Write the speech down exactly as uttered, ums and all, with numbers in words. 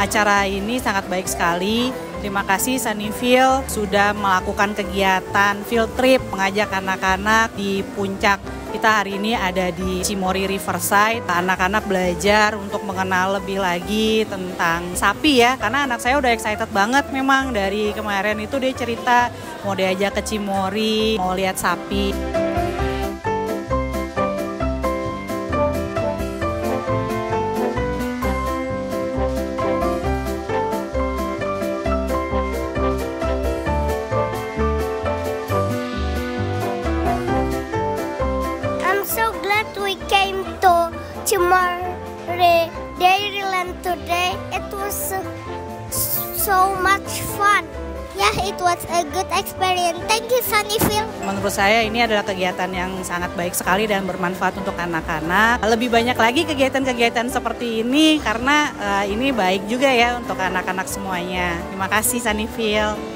acara ini sangat baik sekali. Terima kasih Sunnyville sudah melakukan kegiatan field trip mengajak anak-anak di puncak. Kita hari ini ada di Cimory Riverside. Anak-anak belajar untuk mengenal lebih lagi tentang sapi ya. Karena anak saya udah excited banget memang dari kemarin itu dia cerita mau diajak ke Cimory, mau lihat sapi. So glad we came to Cimory Dairyland today. It was uh, so much fun. Yeah, it was a good experience. Thank you, Sunnyville. Menurut saya ini adalah kegiatan yang sangat baik sekali dan bermanfaat untuk anak-anak. Lebih banyak lagi kegiatan-kegiatan seperti ini karena uh, ini baik juga ya untuk anak-anak semuanya. Terima kasih Sunnyville.